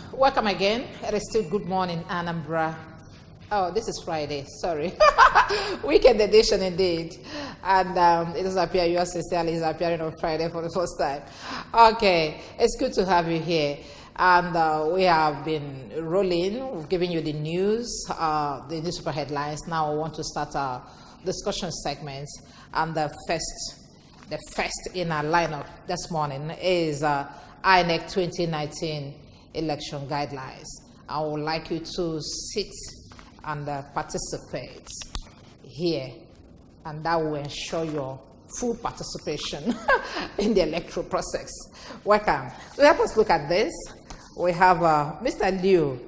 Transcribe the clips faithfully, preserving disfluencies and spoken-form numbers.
Welcome again. It is still Good Morning, Anambra. Oh, this is Friday. Sorry. Weekend edition indeed. And um, it does appear yours sincerely is appearing on Friday for the first time. Okay. It's good to have you here. And uh, we have been rolling. We've given you the news, uh, the newspaper headlines. Now we want to start our discussion segments. And the first, the first in our lineup this morning is uh, I N E C twenty nineteen election guidelines. I would like you to sit and uh, participate here, and that will ensure your full participation in the electoral process. Welcome. So help us look at this. We have uh, Mister Liu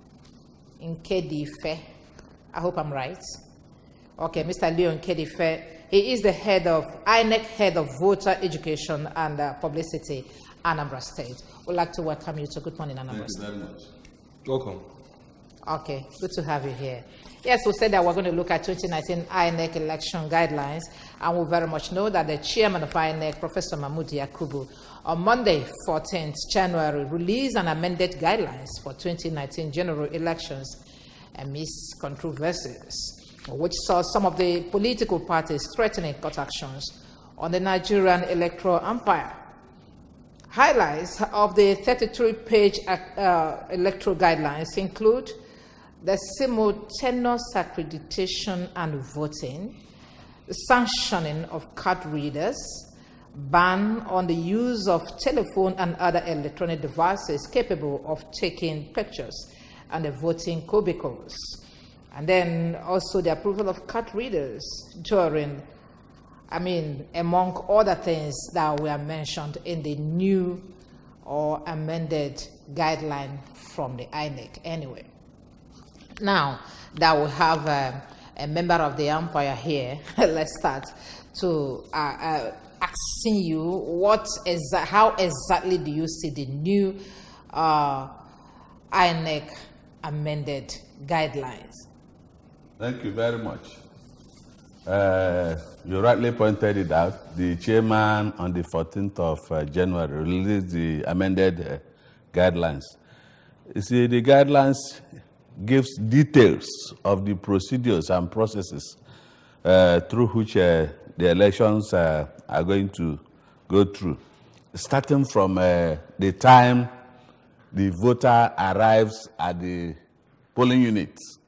Nkedife. I hope I'm right. Okay, Mister Liu Nkedife. He is the head of I N E C, head of voter education and uh, publicity, Anambra State. We'd like to welcome you to Good Morning, Anambra State. Thank you very much. Welcome. Okay, good to have you here. Yes, we said that we're going to look at twenty nineteen I N E C election guidelines, and we very much know that the chairman of I N E C, Professor Mahmood Yakubu, on Monday, fourteenth January, released an amended guidelines for twenty nineteen general elections amidst controversies, which saw some of the political parties threatening court actions on the Nigerian electoral empire. Highlights of the thirty-three page uh, electoral guidelines include the simultaneous accreditation and voting, the sanctioning of card readers, ban on the use of telephone and other electronic devices capable of taking pictures, and the voting cubicles. And then also the approval of card readers during, I mean, among other things that were mentioned in the new or amended guideline from the I N E C anyway. Now that we have uh, a member of the empire here, let's start to uh, uh, asking you what is how exactly do you see the new uh, I N E C amended guidelines? Thank you very much. Uh, you rightly pointed it out. The chairman on the fourteenth of uh, January released the amended uh, guidelines. You see, the guidelines gives details of the procedures and processes uh, through which uh, the elections uh, are going to go through, starting from uh, the time the voter arrives at the polling units.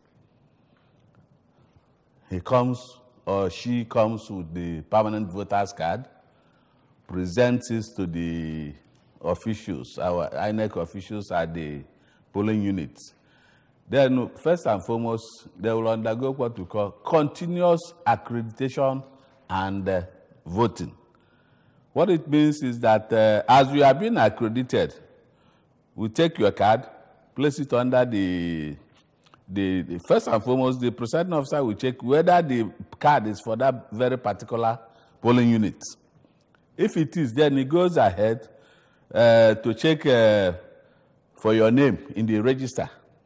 He comes or she comes with the permanent voter's card, presents it to the officials, our I N E C officials at the polling units. Then, first and foremost, they will undergo what we call continuous accreditation and uh, voting. What it means is that uh, as you have been accredited, we take your card, place it under the The, the first and foremost, the presiding officer will check whether the card is for that very particular polling unit. If it is, then he goes ahead uh, to check uh, for your name in the register.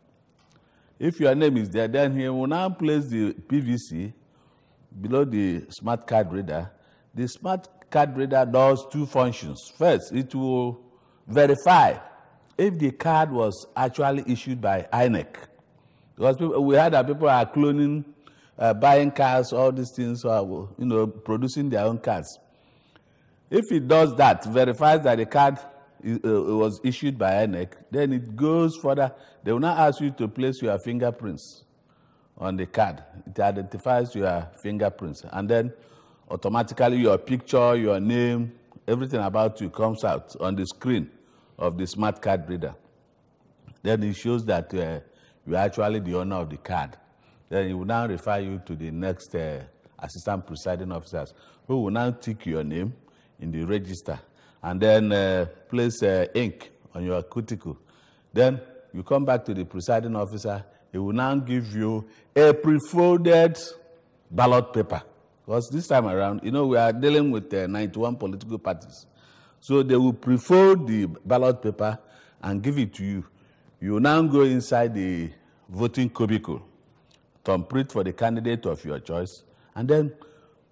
If your name is there, then he will now place the P V C below the smart card reader. The smart card reader does two functions. First, it will verify if the card was actually issued by I N E C. Because people, we heard that people are cloning, uh, buying cars, all these things, or, you know, producing their own cards. If it does that, verifies that the card is, uh, was issued by I N E C, then it goes further. They will now ask you to place your fingerprints on the card. It identifies your fingerprints. And then automatically your picture, your name, everything about you comes out on the screen of the smart card reader. Then it shows that uh, you are actually the owner of the card. Then he will now refer you to the next uh, assistant presiding officers, who will now tick your name in the register and then uh, place uh, ink on your cuticle. Then you come back to the presiding officer. He will now give you a pre-folded ballot paper. Because this time around, you know, we are dealing with uh, ninety-one political parties. So they will pre-fold the ballot paper and give it to you. You now go inside the voting cubicle, thumbprint for the candidate of your choice, and then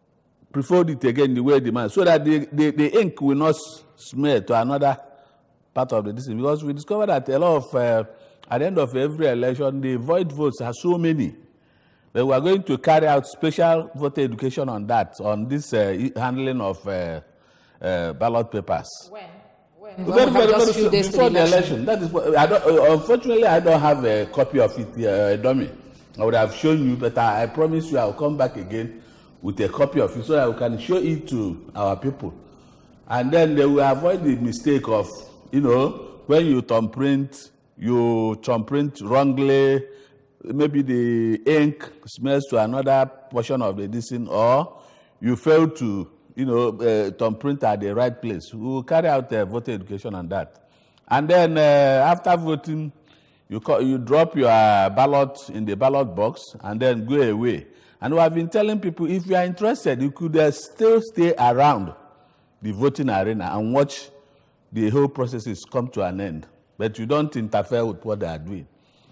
pre-fold it again the way it demands, so that the, the, the ink will not smear to another part of the decision, because we discovered that a lot of, uh, at the end of every election, the void votes are so many. But we are going to carry out special voter education on that, on this uh, handling of uh, uh, ballot papers. When? When? Very, when very, just very few days before to the, the election. election. That is what, I don't, uh, unfortunately, I don't have a copy of it, uh, dummy. I would have shown you, but I, I promise you I will come back again with a copy of it so that we can show it to our people. And then they will avoid the mistake of, you know, when you thumbprint, you thumbprint wrongly, maybe the ink smells to another portion of the edition, or you fail to, you know, uh, thumbprint at the right place. We will carry out uh, voter education on that. And then uh, after voting, you, call, you drop your ballot in the ballot box and then go away. And we have been telling people, if you are interested, you could uh, still stay around the voting arena and watch the whole processes come to an end. But you don't interfere with what they are doing.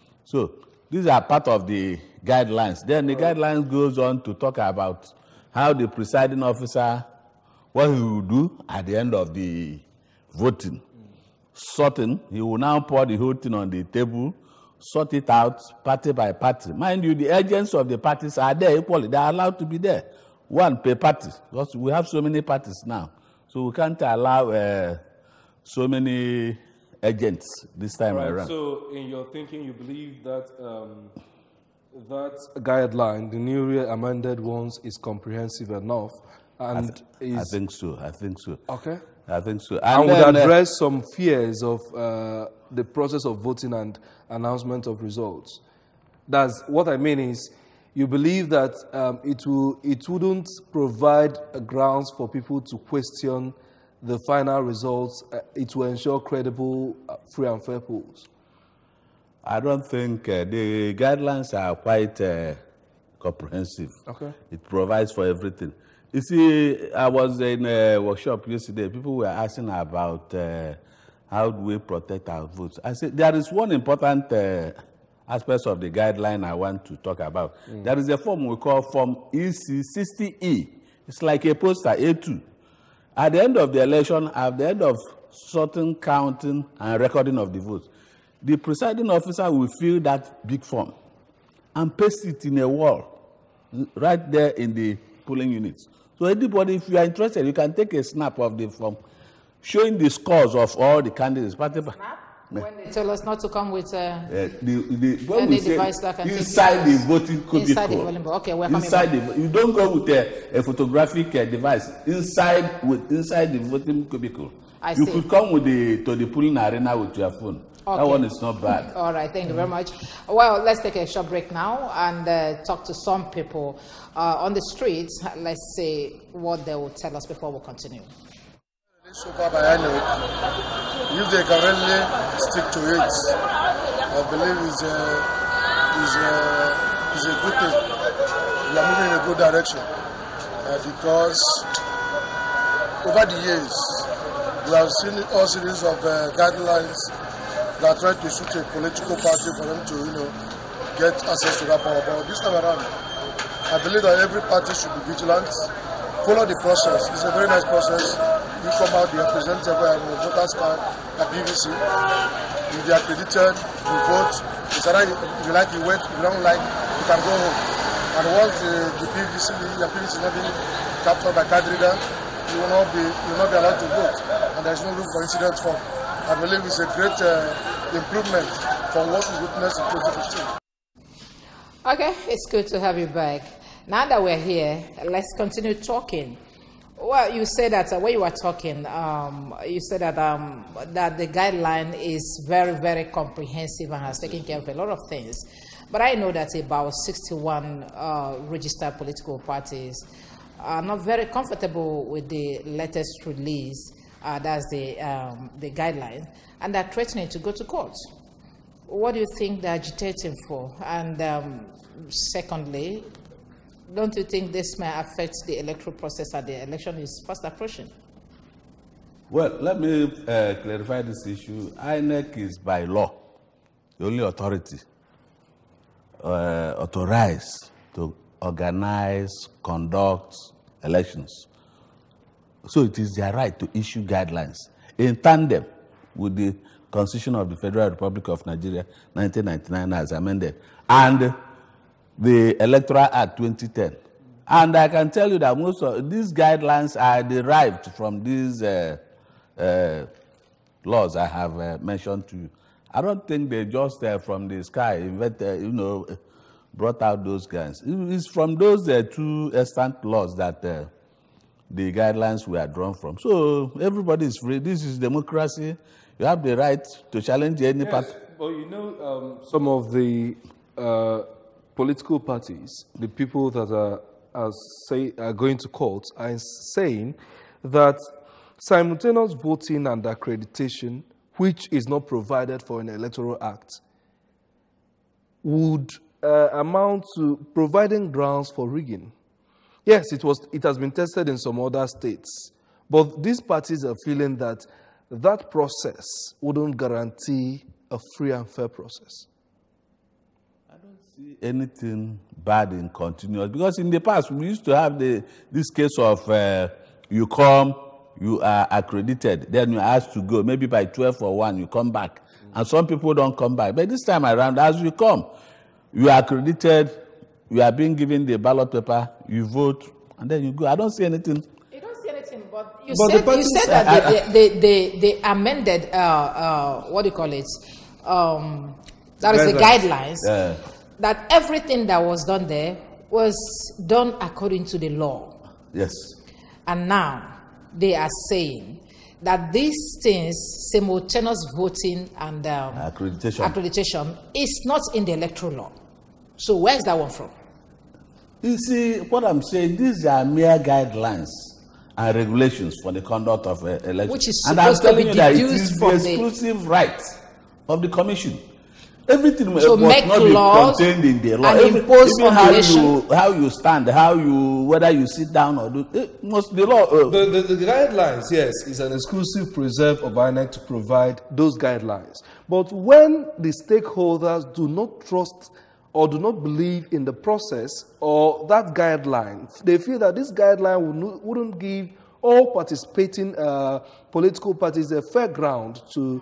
So these are part of the guidelines. Then the guidelines goes on to talk about how the presiding officer, what he will do at the end of the voting. Sorting, he will now pour the whole thing on the table, sort it out party by party. Mind you, the agents of the parties are there equally. They are allowed to be there. One per party, because we have so many parties now. So we can't allow uh, so many agents this time right. around. So in your thinking, you believe that um, that guideline, the newly amended ones, is comprehensive enough? And I, th is, I think so. I think so. Okay. I think so. And, and then, would address uh, some fears of uh, the process of voting and announcement of results. That's what I mean is, you believe that um, it will it wouldn't provide uh, grounds for people to question the final results. Uh, it will ensure credible, uh, free and fair polls. I don't think uh, the guidelines are quite uh, comprehensive. Okay. It provides for everything. You see, I was in a workshop yesterday. People were asking about uh, how do we protect our votes. I said there is one important uh, aspect of the guideline I want to talk about. Mm. There is a form we call Form E C sixty E. It's like a poster, A two. At the end of the election, at the end of sorting, counting, and recording of the votes, the presiding officer will fill that big form and paste it in a wall right there in the polling units. So anybody, if you are interested, you can take a snap of the form showing the scores of all the candidates. Snap? When they tell us not to come with uh, uh, the, the, when any we say device that can inside the voting cubicle. Inside the voting booth. Okay, we're coming inside back. the, you don't go with a, a photographic uh, device. Inside with inside the voting cubicle. I you see. could come with the to the polling arena with your phone. Okay. That one is not bad. All right, thank you very much. Well, let's take a short break now and uh, talk to some people uh, on the streets. Let's see what they will tell us before we continue. So far by I know, if they can really stick to it, I believe it's a, it's a, it's a good thing. We are moving in a good direction uh, because over the years we have seen all series of uh, guidelines that try to suit a political party for them to, you know, get access to that power. But this time around, I believe that every party should be vigilant, follow the process. It's a very nice process. You come out, you are presented by a voter's card at P V C. If they are accredited, you vote. It's either if you like, you wait. If you don't like, you can go home. And once the, the P V C, your P V C is not being captured by card reader, you will not be you will not be allowed to vote. And there is no room for incident form. I believe it's a great uh, improvement from what we witnessed in twenty fifteen. Okay, it's good to have you back. Now that we're here, let's continue talking. Well, you said that uh, when you were talking, um, you said that um, that the guideline is very, very comprehensive and has taken care of a lot of things. But I know that about sixty-one uh, registered political parties are not very comfortable with the latest release. Uh, that's the um, the guideline, and they're threatening to go to court. What do you think they're agitating for? And um, secondly, don't you think this may affect the electoral process as the election is fast approaching? Well, let me uh, clarify this issue. I N E C is by law the only authority uh, authorized to organize, conduct elections. So it is their right to issue guidelines in tandem with the Constitution of the Federal Republic of Nigeria, nineteen ninety-nine, as amended, and the Electoral Act twenty ten. And I can tell you that most of these guidelines are derived from these uh, uh, laws I have uh, mentioned to you. I don't think they just uh, from the sky, invented, you know, brought out those guys. It's from those uh, two extant laws that uh, the guidelines were drawn from. So everybody is free. This is democracy. You have the right to challenge any yes, party. Well, you know, um, some of the uh, political parties, the people that are, are, say, are going to court, are saying that simultaneous voting and accreditation, which is not provided for in an electoral act, would uh, amount to providing grounds for rigging. Yes, it was. It has been tested in some other states, but these parties are feeling that that process wouldn't guarantee a free and fair process. I don't see anything bad in continuous, because in the past we used to have the this case of uh, you come, you are accredited, then you're asked to go. Maybe by twelve or one, you come back. Mm-hmm. And some people don't come back. But this time around, as you come, you are accredited, you are being given the ballot paper, you vote, and then you go. I don't see anything. You don't see anything, but you but said, you said that uh, they, they, they, they amended, uh, uh, what do you call it? Um, that is the guidelines. Yeah. That everything that was done there was done according to the law. Yes. And now they are saying that these things, simultaneous voting and um, accreditation. accreditation, is not in the electoral law. So where's that one from? You see, what I'm saying, these are mere guidelines and regulations for the conduct of uh, elections. Which is and I'm supposed to telling be you that it deduced is from the the- exclusive right of the commission. Everything So must make not be laws contained in the law. and Every- impose even how obligation. you, how you stand, how you, whether you sit down or do, it must the law. Uh, The, the, the guidelines, yes, is an exclusive preserve of I N E C to provide those guidelines. But when the stakeholders do not trust or do not believe in the process or that guideline, they feel that this guideline would no, wouldn't give all participating uh, political parties a fair ground to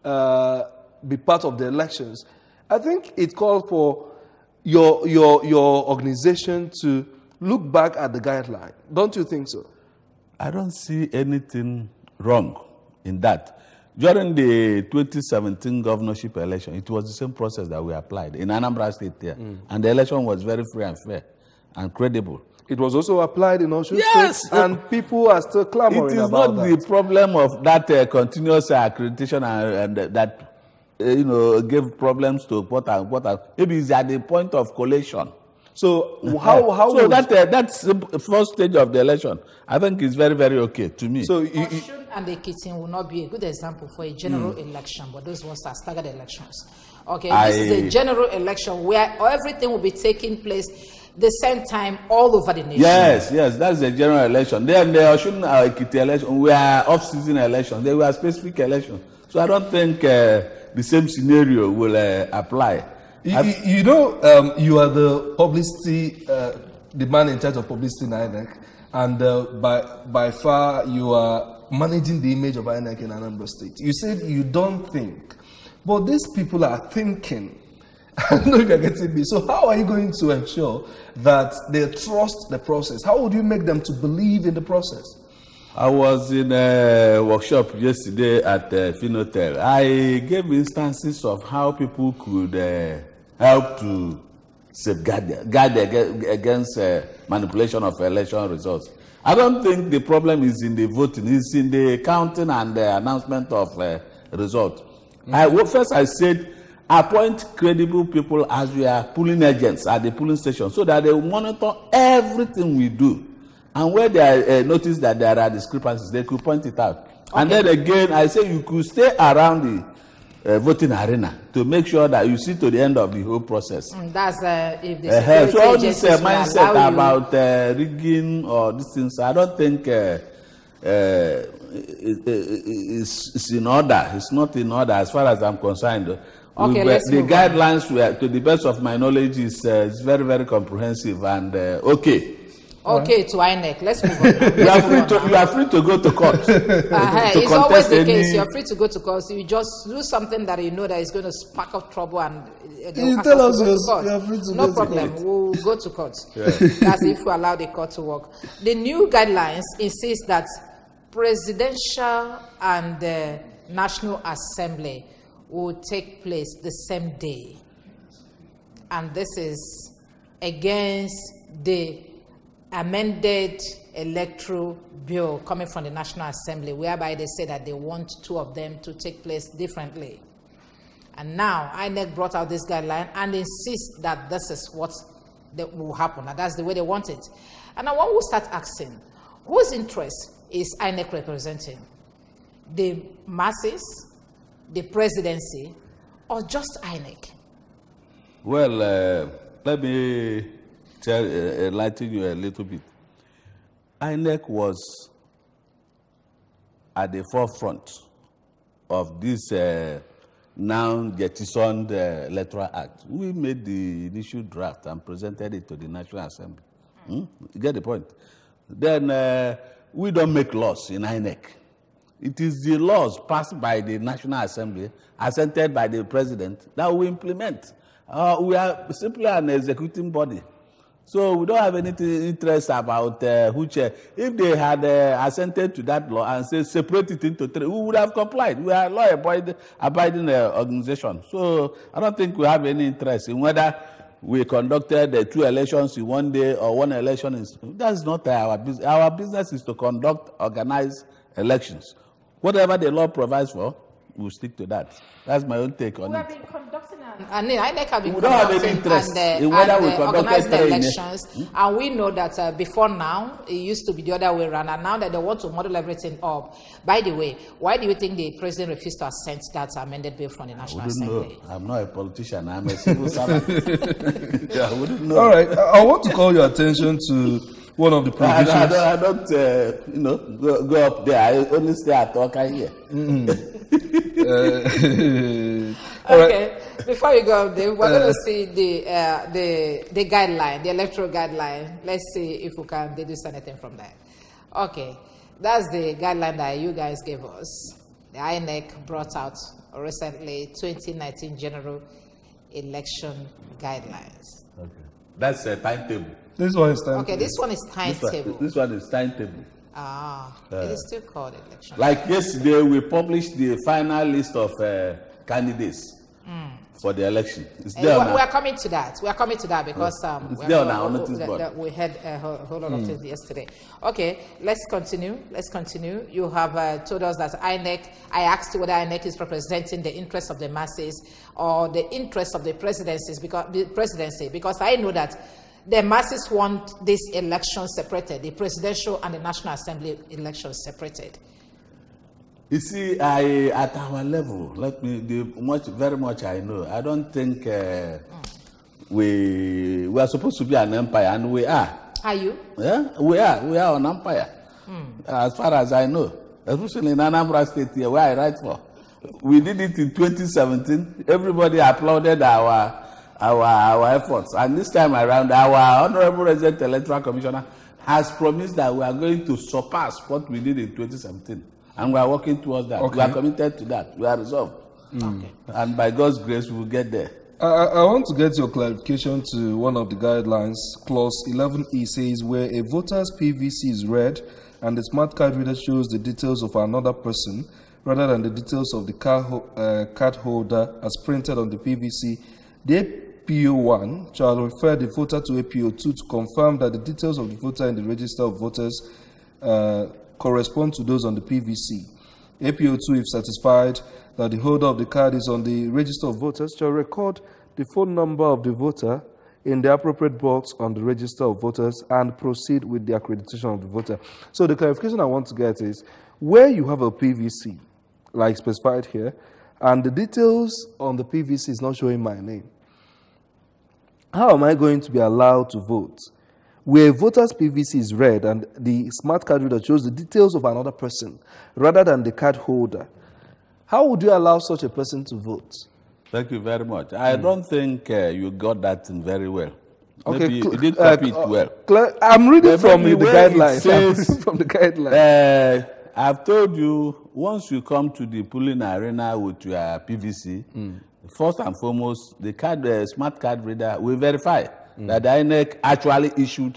uh, be part of the elections. I think it calls for your, your, your organization to look back at the guideline. Don't you think so? I don't see anything wrong in that. During the twenty seventeen governorship election, it was the same process that we applied in Anambra State there. Mm. And the election was very free and fair and credible. It was also applied in Osun Yes. State, and people are still clamoring It is about not that. the problem of that uh, continuous uh, accreditation and, and that, uh, you know, gave problems to what and what. Maybe it's at the point of collation. So how how so would, that uh, that's the first stage of the election. I think it's very very okay to me. so you, you, Osun and Ekiti will not be a good example for a general election, but those ones are staggered elections. Okay, I- this is a general election where everything will be taking place the same time all over the nation. Yes, yes, that's the general election. Then the Osun uh, Ekiti election, we are off-season elections. They were specific elections. So I don't think uh, the same scenario will uh, apply. you, you, you know um, you are the publicity, uh, the man in charge of publicity in I N E C, and uh, by by far you are managing the image of I N E C in Anambra State. You said you don't think, but these people are thinking. I don't know if you're getting me. So how are you going to ensure that they trust the process? How would you make them to believe in the process? I was in a workshop yesterday at uh, Finotel. I gave instances of how people could uh, help to safeguard guard ag- against uh, manipulation of election results. I don't think the problem is in the voting, it's in the counting and the announcement of uh, result. Mm-hmm. I, well, first I said, appoint credible people as we are polling agents at the polling station so that they will monitor everything we do. And where they uh, notice that there are discrepancies, they could point it out. Okay. And then again, I say you could stay around the uh, voting arena to make sure that you see to the end of the whole process. Mm, that's uh, if the Uh, security so all this uh, agencies will mindset allow you- about uh, rigging or these things, I don't think uh, uh, it, it, it's, it's in order. It's not in order as far as I'm concerned. Okay, We've, uh, let's the move on. guidelines were, to the best of my knowledge, is uh, it's very very comprehensive and uh, okay. Okay, to I N E C. Let's move on. You are free to you are free to go to court. Uh-huh. to It's always the any- case. You're free to go to court. You just do something that you know that is going to spark up trouble, and uh, they'll You ask tell us us to go yes, to court. you are free to no go to problem. court. We'll go to court. That's if we allow the court to work. The new guidelines insist that presidential and the National Assembly will take place the same day, and this is against the amended electoral bill coming from the National Assembly, whereby they say that they want two of them to take place differently. And now I N E C brought out this guideline and insists that this is what that will happen, and that's the way they want it. And now one will start asking, whose interest is I N E C representing? The masses, the presidency, or just I N E C? Well, uh, let me tell, uh, enlighten you a little bit. I N E C was at the forefront of this uh, now jettisoned uh, Electoral Act. We made the initial draft and presented it to the National Assembly. Hmm? You get the point? Then uh, we don't make laws in I N E C. It is the laws passed by the National Assembly, assented by the President, that we implement. Uh, we are simply an executing body. So we don't have any interest about uh, which, uh, if they had uh, assented to that law and say separate it into three, we would have complied. We are a law-abiding abiding, uh, organization. So I don't think we have any interest in whether we conducted uh, two elections in one day or one election. In, that's not uh, our business. Our business is to conduct organized elections. Whatever the law provides for, we'll stick to that. That's my own take on We it. have been conducting and, and I N E C have been We don't have any conducting interest and, uh, in whether and, we uh, conducted organizing three in a- elections, and we know that uh, before now it used to be the other way around, and now that they want to model everything up. By the way, why do you think the president refused to assent that amended bill from the I National wouldn't Assembly? know. I'm not a politician. I'm a civil servant. Yeah, I wouldn't know. All right, I I want to call your attention to one of the I, I don't, provisions. I don't uh, you know, go, go up there. I only stay at Oka here. All right. Okay, before we go up there, we're going to see the uh, the the guideline, the electoral guideline. Let's see if we can deduce anything from that. Okay, that's the guideline that you guys gave us. The I N E C brought out recently twenty nineteen general election guidelines. Okay. That's a timetable. This one is time. Okay, this one is This timetable. one, this one is timetable. Ah, it is still called election. Like yesterday, we published the final list of uh, candidates for the election. It's Uh, there we- now. we are coming to that. We are coming to that because um, It's we, there are- on our we- notice that- board. that we had a whole, whole lot of things yesterday. Okay, let's continue. Let's continue. You have uh, told us that I N E C. I asked whether I N E C is representing the interests of the masses or the interests of the presidencies because the presidency. Because I know that the masses want this election separated, the presidential and the National Assembly elections separated. You see, I at our level, let me the much very much I know. I don't think uh, we we are supposed to be an empire, and we are. Are you? Yeah, we are. We are an empire, as far as I know. Especially in Anambra State here, where I write for. We did it in twenty seventeen. Everybody applauded our our our efforts, and this time around, our honourable resident electoral commissioner has promised that we are going to surpass what we did in twenty seventeen, and we are working towards that. Okay. We are committed to that. We are resolved, Okay. and by God's grace, we will get there. I, I I want to get your clarification to one of the guidelines. Clause eleven E says where a voter's P V C is read and the smart card reader shows the details of another person rather than the details of the card, ho- uh, card holder as printed on the P V C, the A P O one shall refer the voter to A P O two to confirm that the details of the voter in the register of voters uh, correspond to those on the P V C. A P O two, if satisfied that the holder of the card is on the register of voters, shall record the phone number of the voter in the appropriate box on the register of voters and proceed with the accreditation of the voter. So the clarification I want to get is, where you have a P V C, like specified here, and the details on the P V C is not showing my name, how am I going to be allowed to vote? Where a voter's P V C is read and the smart card reader shows the details of another person rather than the card holder, how would you allow such a person to vote? Thank you very much. I don't think uh, you got that in very well. Okay, Maybe you cl- didn't uh, copy it uh, well. cl- I'm reading But from the maybe where it guidelines. I'm says, reading from the guidelines. Uh, I've told you, once you come to the polling arena with your P V C, mm. first and foremost, the card, uh, smart card reader will verify mm. that the I N E C actually issued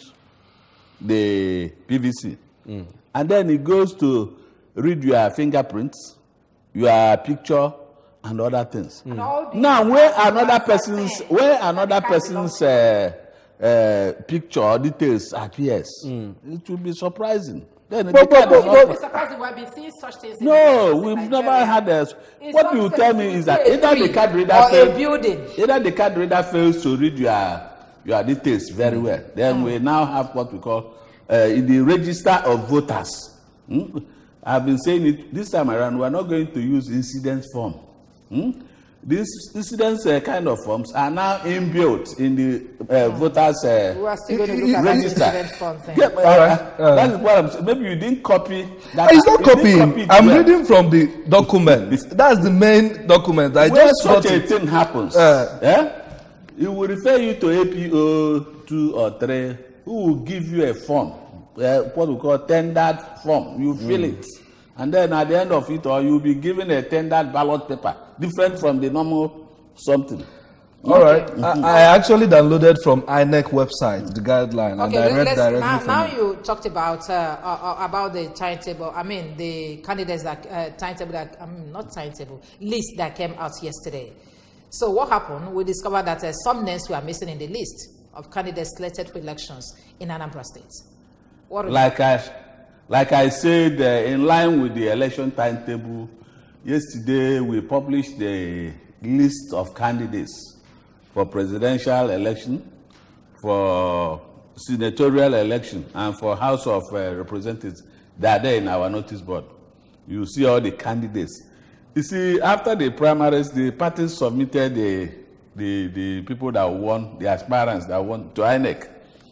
the P V C. Mm. And then it goes to read your fingerprints, your picture, and other things. Mm. Now, where another person's, where another person's uh, uh, picture or details appears, mm. it will be surprising. Then But- but- but- but- It's surprising we have been seeing such things. in No, the we've Nigeria. never had a. In What some you states, tell me you is see that a either the tree card reader or a fails, building. either the card reader fails to read your your details very well. Then Mm. we now have what we call uh, in the register of voters. Hmm? I've been saying it this time around. We are not going to use incidence form. Hmm? These incidence uh, kind of forms are now inbuilt in the uh, voters. Uh, We are still going to look at that register. incident form thing. Yeah, but, All right. uh, Uh, that is what I'm saying. Maybe you didn't copy that. It's not you didn't copying. copy it I'm well. reading from the document. That's the main document. I When just such got a it. thing happens, Uh. eh, it will refer you to A P O two or three, who will give you a form, uh, what we call tendered form. You fill Mm. it, and then at the end of it, or you'll be given a tendered ballot paper, different from the normal something. All right. I, I actually downloaded from I N E C website the guideline, Okay, and I read let's, directly now, from now it. you talked about uh, uh, about the timetable. I mean, the candidates that uh, timetable that I mean, not timetable list that came out yesterday. So what happened? We discovered that uh, some names were missing in the list of candidates slated for elections in Anambra State. What Like I, like I said, uh, in line with the election timetable, yesterday we published the list of candidates for presidential election, for senatorial election, and for House of uh, Representatives. They are there in our notice board. You see all the candidates. You see, after the primaries, the parties submitted the the, the people that won, the aspirants that won to I N E C.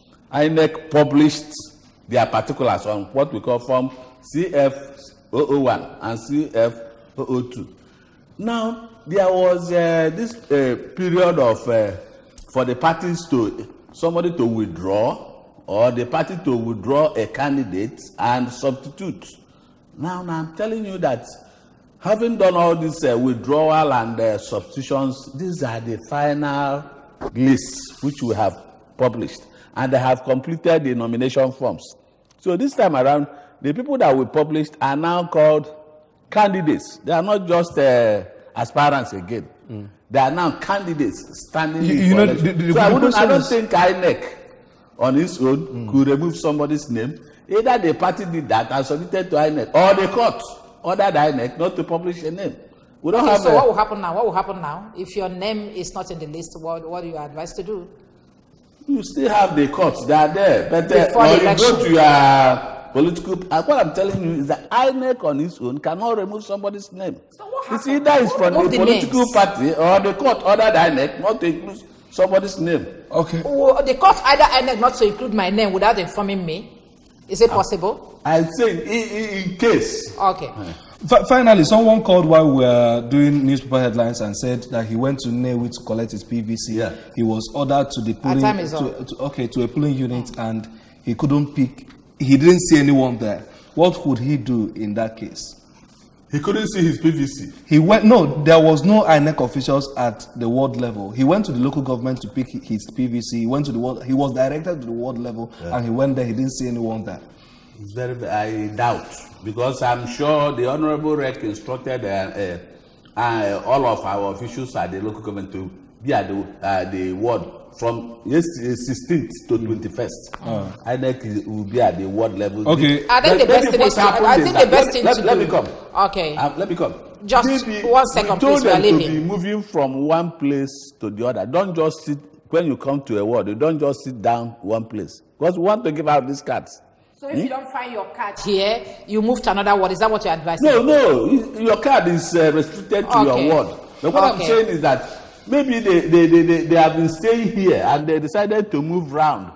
I N E C published their particulars on what we call form C F zero zero one and C F zero zero two. Now, there was uh, this uh, period of uh, for the parties to somebody to withdraw, or the party to withdraw a candidate and substitute. Now, now I'm telling you that having done all this uh, withdrawal and uh, substitutions, these are the final lists which we have published, and they have completed the nomination forms. So this time around, the people that we published are now called candidates. They are not just uh, aspirants again. Mm. They are now candidates standing You- in you for know, election. the- the- So I, the wouldn't, I question don't is- think I N E C on its own mm. could remove somebody's name. Either the party did that and submitted to I N E C, or the court ordered I N E C not to publish a name. We don't Okay, have so a, what will happen now? What will happen now if your name is not in the list? What what do you advise to do? you still have the courts. They are there. But uh, Before or the you election. go to your political. And what I'm telling you is that I N E C on its own cannot remove somebody's name. So what It's happened? either it's Who from the removed the political names? party or the court ordered I N E C not to include somebody's name. Okay. Oh, the court either I N E C not to include my name without informing me. Is it possible? I'm saying in, in, in case. Okay. Fi- Finally, someone called while we were doing newspaper headlines and said that he went to Nnewi to collect his P V C. Yeah. He was ordered to the polling time is to, up. to, okay to a polling unit, and he couldn't pick. He didn't see anyone there. What would he do in that case? He couldn't see his P V C. He went. No, there was no I N E C officials at the ward level. He went to the local government to pick his P V C. He went to the ward. He was directed to the ward level, Yeah. and he went there. He didn't see anyone there. It's very, I doubt, because I'm sure the Honorable Rec instructed uh, uh, uh, all of our officials at the local government to be at the, uh, the ward from yes, sixteenth to twenty-first. Mm. I think it will be at the ward level. Okay. I think the Maybe best thing what is to, happened I is think that- the best let- thing let, to let do. me come. Okay. Um, let me come. Just Maybe one second, we told please, we are them to leaving. be moving from one place to the other. Don't just sit, when you come to a ward, you don't just sit down one place. Because we want to give out these cards. So if you don't find your card here, you move to another ward. Is that what you're advising? No, no, your card is uh, restricted to Okay. your ward. But what I'm Okay. saying is that maybe they, they, they, they, they have been staying here and they decided to move round.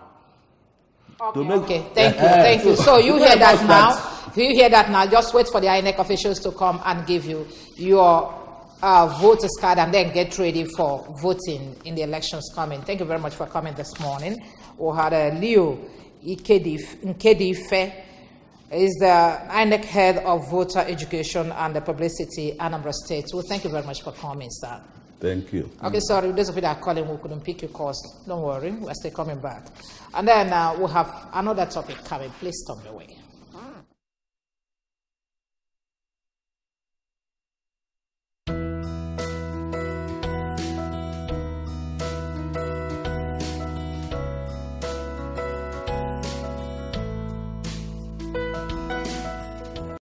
Okay, to make- okay. Thank you, Uh, thank you. so- So you hear Very that much now. that- You hear that now. Just wait for the I N E C officials to come and give you your uh, voters card and then get ready for voting in the elections coming. Thank you very much for coming this morning. We had uh, Leo Nkedife, is the I N E C head of voter education and the publicity, Anambra State. Well, thank you very much for coming, sir. Thank you. Okay, sorry, those of you that are calling, we couldn't pick your calls. Don't worry, we're still coming back. And then uh, we'll have another topic coming. Please stop the way.